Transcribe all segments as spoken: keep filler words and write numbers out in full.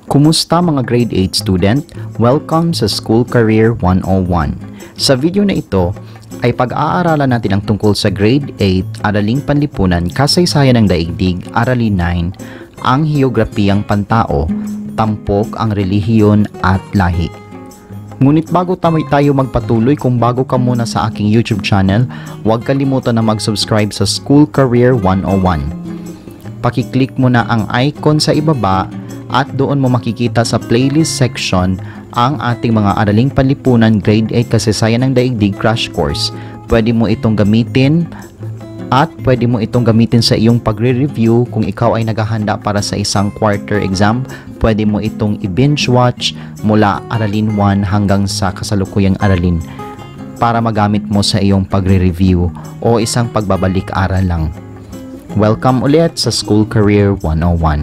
Kumusta mga grade eight student? Welcome sa School Career one oh one. Sa video na ito ay pag-aaralan natin ang tungkol sa grade eight, Araling Panlipunan, Kasaysayan ng Daigdig, Aralin nine, ang Heograpiyang Pantao, Tampok ang Relihiyon at Lahi. Ngunit bago tayo magpatuloy, kung bago ka muna sa aking YouTube channel, huwag kalimutan na mag-subscribe sa School Career one oh one. Pakiclick mo na ang icon sa ibaba at doon mo makikita sa playlist section ang ating mga Araling Panlipunan Grade eight Kasaysayan ng Daigdig Crash Course. Pwede mo itong gamitin at pwede mo itong gamitin sa iyong pagre-review kung ikaw ay naghahanda para sa isang quarter exam. Pwede mo itong i-binge watch mula Aralin one hanggang sa kasalukuyang Aralin para magamit mo sa iyong pagre-review o isang pagbabalik-aral lang. Welcome ulit sa School Career one oh one.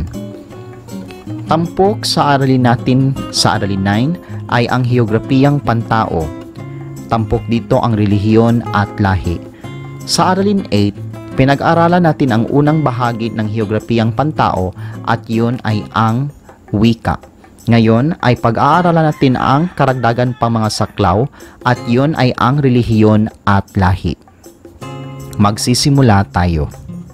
Tampok sa aralin natin sa Aralin nine ay ang Heograpiyang Pantao. Tampok dito ang relihiyon at lahi. Sa Aralin eight, pinag-aralan natin ang unang bahagi ng Heograpiyang Pantao at yun ay ang wika. Ngayon ay pag-aaralan natin ang karagdagan pang mga saklaw at yun ay ang relihiyon at lahi. Magsisimula tayo.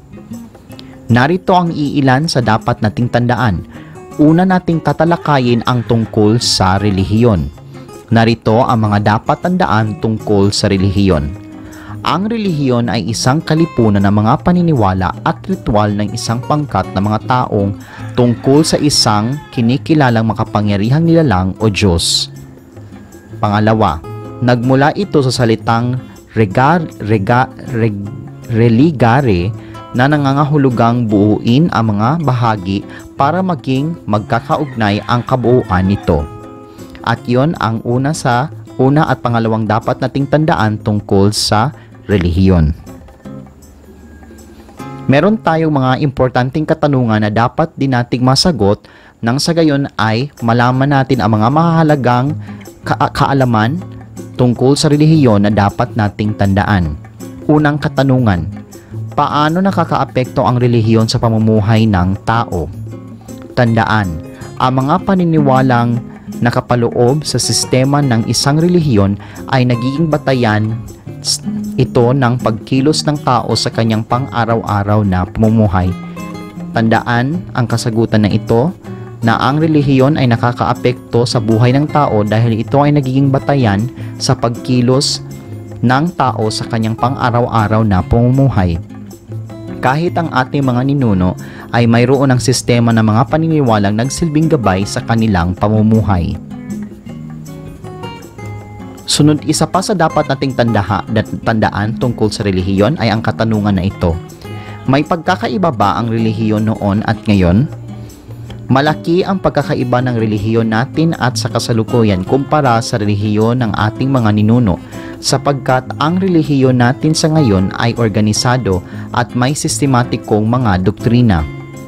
Narito ang iilan sa dapat nating tandaan. Una nating tatalakayin ang tungkol sa relihiyon. Narito ang mga dapat tandaan tungkol sa relihiyon. Ang relihiyon ay isang kalipunan ng mga paniniwala at ritual ng isang pangkat ng mga taong tungkol sa isang kinikilalang makapangyarihang nilalang o Diyos. Pangalawa, nagmula ito sa salitang regar, rega, reg, religare na nangangahulugang buuin ang mga bahagi para maging magkakaugnay ang kabuuan nito. At yon ang una sa una at pangalawang dapat nating tandaan tungkol sa relihiyon. Meron tayong mga importanteng katanungan na dapat din nating masagot nang sa gayon ay malaman natin ang mga mahalagang ka kaalaman tungkol sa relihiyon na dapat nating tandaan. Unang katanungan: paano nakakaapekto ang relihiyon sa pamumuhay ng tao? Tandaan, ang mga paniniwalang nakapaloob sa sistema ng isang relihiyon ay nagiging batayan ito ng pagkilos ng tao sa kanyang pang-araw-araw na pamumuhay. Tandaan ang kasagutan na ito na ang relihiyon ay nakakaapekto sa buhay ng tao dahil ito ay nagiging batayan sa pagkilos ng tao sa kanyang pang-araw-araw na pamumuhay. Kahit ang ating mga ninuno ay mayroon ng sistema ng mga paniniwalang nagsilbing gabay sa kanilang pamumuhay. Sunod, isa pa sa dapat nating tandaha, tandaan tungkol sa relihiyon ay ang katanungan na ito. May pagkakaiba ba ang relihiyon noon at ngayon? Malaki ang pagkakaiba ng relihiyon natin at sa kasalukuyan kumpara sa relihiyon ng ating mga ninuno, sapagkat ang relihiyon natin sa ngayon ay organisado at may sistematikong mga doktrina.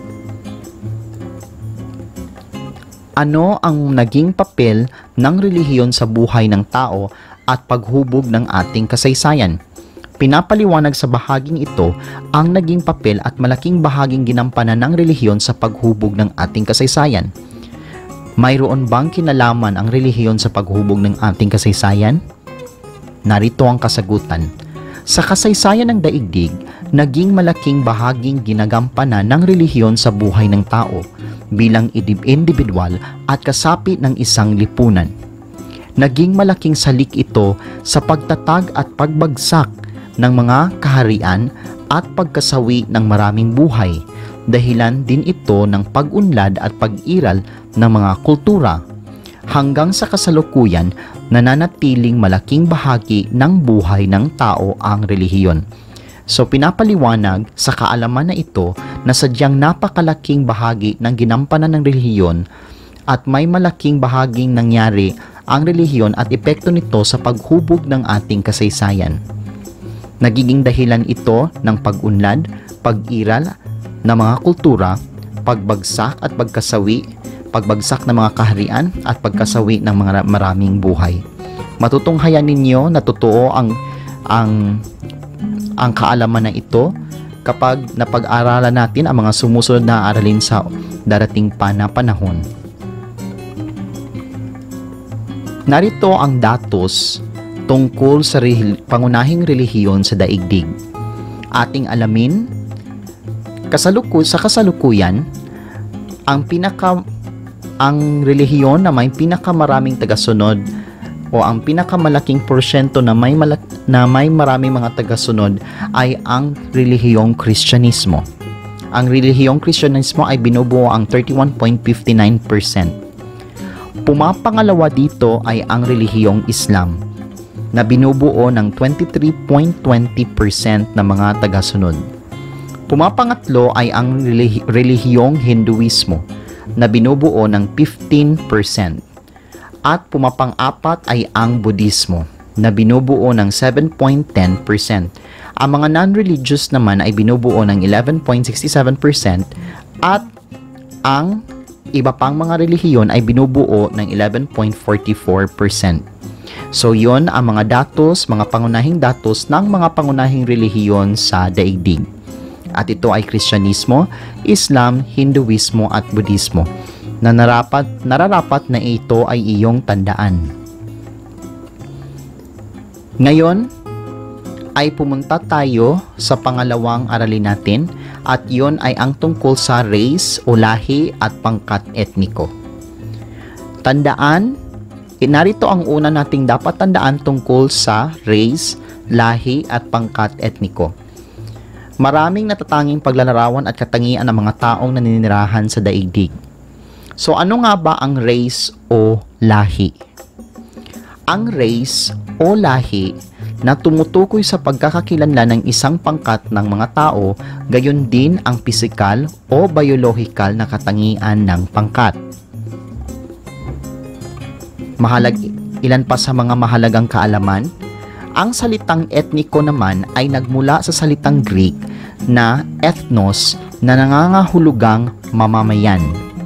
Ano ang naging papel ng relihiyon sa buhay ng tao at paghubog ng ating kasaysayan? Pinapaliwanag sa bahaging ito ang naging papel at malaking bahaging ginampanan ng relihiyon sa paghubog ng ating kasaysayan. Mayroon bang kinalaman ang relihiyon sa paghubog ng ating kasaysayan? Narito ang kasagutan. Sa kasaysayan ng daigdig, naging malaking bahaging ginagampanan ng relihiyon sa buhay ng tao bilang individual at kasapi ng isang lipunan. Naging malaking salik ito sa pagtatag at pagbagsak ng mga kaharian at pagkasawi ng maraming buhay. Dahilan din ito ng pag-unlad at pag-iral ng mga kultura. Hanggang sa kasalukuyan, nananatiling malaking bahagi ng buhay ng tao ang relihiyon. So pinapaliwanag sa kaalaman na ito na sadyang napakalaking bahagi ng ginampanan ng relihiyon at may malaking bahaging nangyari ang relihiyon at epekto nito sa paghubog ng ating kasaysayan. Nagiging dahilan ito ng pag-unlad, pag-iral ng mga kultura, pagbagsak at pagkasawi, pagbagsak ng mga kaharian at pagkasawi ng mga maraming buhay. Matutunghayan ninyo na totoo ang ang ang kaalaman na ito kapag napag-aralan natin ang mga sumusunod na aralin sa darating pa na panahon. Narito ang datos tungkol sa rehil- pangunahing relihiyon sa daigdig. Ating alamin, kasaluku sa kasalukuyan, ang pinaka ang relihiyon na may pinakamaraming tagasunod o ang pinakamalaking porsyento na may malak- na may maraming mga tagasunod ay ang relihiyong Kristyanismo. Ang relihiyong Kristyanismo ay binubuo ang thirty-one point five nine percent. Pumapangalawa dito ay ang relihiyong Islam na binubuo ng twenty-three point two zero percent na mga tagasunod. Pumapangatlo ay ang relihi- relihiyong Hinduismo na binubuo ng fifteen percent. At pumapang-apat ay ang Budismo na binubuo ng seven point one zero percent. Ang mga non-religious naman ay binubuo ng eleven point six seven percent at ang iba pang mga relihiyon ay binubuo ng eleven point four four percent. So yon ang mga datos, mga pangunahing datos ng mga pangunahing relihiyon sa daigdig. At ito ay Kristyanismo, Islam, Hinduismo at Budismo na narapat, nararapat na ito ay iyong tandaan. Ngayon ay pumunta tayo sa pangalawang aralin natin at yon ay ang tungkol sa race o lahi at pangkat etniko. Tandaan, narito ang una nating dapat tandaan tungkol sa race, lahi at pangkat etniko. Maraming natatanging paglalarawan at katangian ng mga taong naninirahan sa daigdig. So ano nga ba ang race o lahi? Ang race o lahi na tumutukoy sa pagkakakilanlan ng isang pangkat ng mga tao, gayon din ang pisikal o biological na katangian ng pangkat. Mahalag, ilan pa sa mga mahalagang kaalaman, ang salitang etniko naman ay nagmula sa salitang Greek na ethnos na nangangahulugang mamamayan.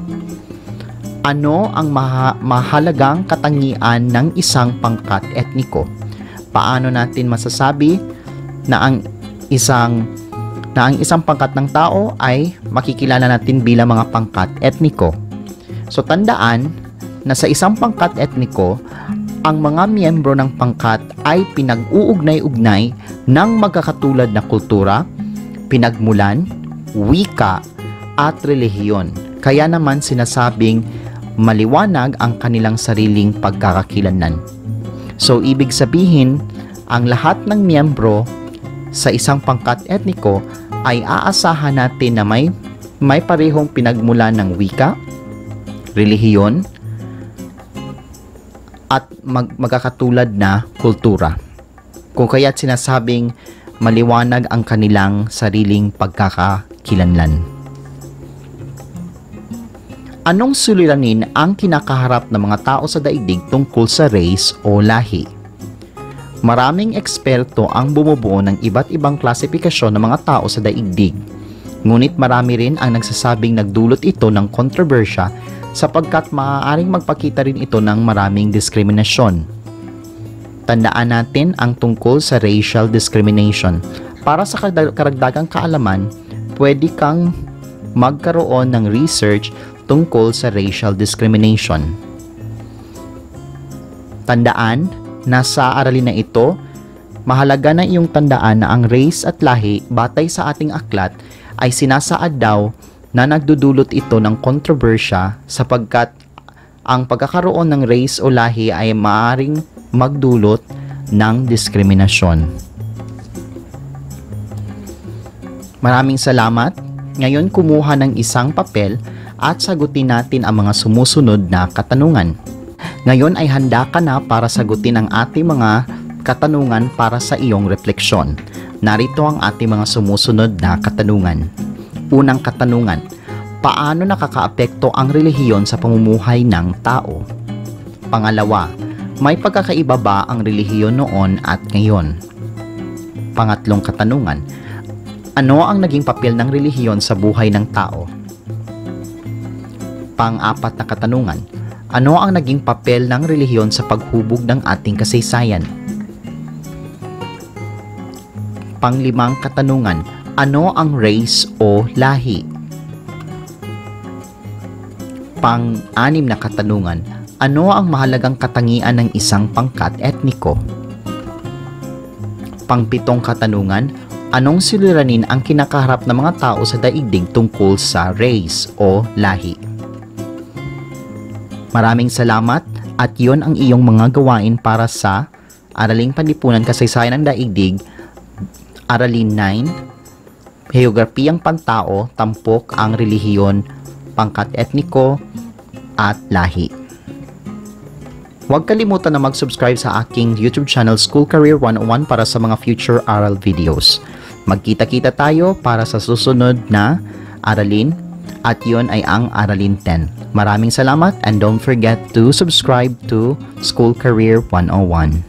Ano ang maha- mahalagang katangian ng isang pangkat etniko? Paano natin masasabi na ang isang na ang isang pangkat ng tao ay makikilala natin bilang mga pangkat etniko? So tandaan na sa isang pangkat etniko, ang mga miyembro ng pangkat ay pinag-uugnay-ugnay ng magkakatulad na kultura, pinagmulan, wika, at relihiyon. Kaya naman sinasabing maliwanag ang kanilang sariling pagkakakilanlan. So, ibig sabihin, ang lahat ng miyembro sa isang pangkat etniko ay aasahan natin na may, may parehong pinagmulan ng wika, relihiyon, at mag magkakatulad na kultura. Kung kaya't sinasabing maliwanag ang kanilang sariling pagkakakilanlan. Anong suliranin ang kinakaharap ng mga tao sa daigdig tungkol sa race o lahi? Maraming eksperto ang bumubuo ng iba't ibang klasifikasyon ng mga tao sa daigdig. Ngunit marami rin ang nagsasabing nagdulot ito ng kontrobersya sapagkat maaaring magpakita rin ito ng maraming diskriminasyon. Tandaan natin ang tungkol sa racial discrimination. Para sa karagdagang kaalaman, pwede kang magkaroon ng research tungkol sa racial discrimination. Tandaan na sa aralin na ito, mahalaga na iyong tandaan na ang race at lahi batay sa ating aklat ay sinasaad daw na nagdudulot ito ng kontrobersya sapagkat ang pagkakaroon ng race o lahi ay maaaring magdulot ng diskriminasyon. Maraming salamat. Ngayon kumuha ng isang papel at sagutin natin ang mga sumusunod na katanungan. Ngayon ay handa ka na para sagutin ang ating mga katanungan para sa iyong refleksyon. Narito ang ating mga sumusunod na katanungan. Unang katanungan, paano nakakaapekto ang relihiyon sa pamumuhay ng tao? Pangalawa, may pagkakaiba ba ang relihiyon noon at ngayon? Pangatlong katanungan, ano ang naging papel ng relihiyon sa buhay ng tao? Pang-apat na katanungan, ano ang naging papel ng relihiyon sa paghubog ng ating kasaysayan? Panglimang katanungan, ano ang race o lahi? Pang-anim na katanungan, Ano ang mahalagang katangian ng isang pangkat etniko? Pangpitong katanungan, anong suliranin ang kinakaharap ng mga tao sa daigdig tungkol sa race o lahi? Maraming salamat at yon ang iyong mga gawain para sa Araling Panlipunan Kasaysayan ng Daigdig, Aralin nine, Heograpiyang Pantao, Tampok ang Relihiyon, Pangkat Etniko at Lahi. Huwag kalimutan na mag-subscribe sa aking YouTube channel School Career one oh one para sa mga future aral videos. Magkita-kita tayo para sa susunod na aralin at yon ay ang Aralin ten. Maraming salamat and don't forget to subscribe to School Career one oh one.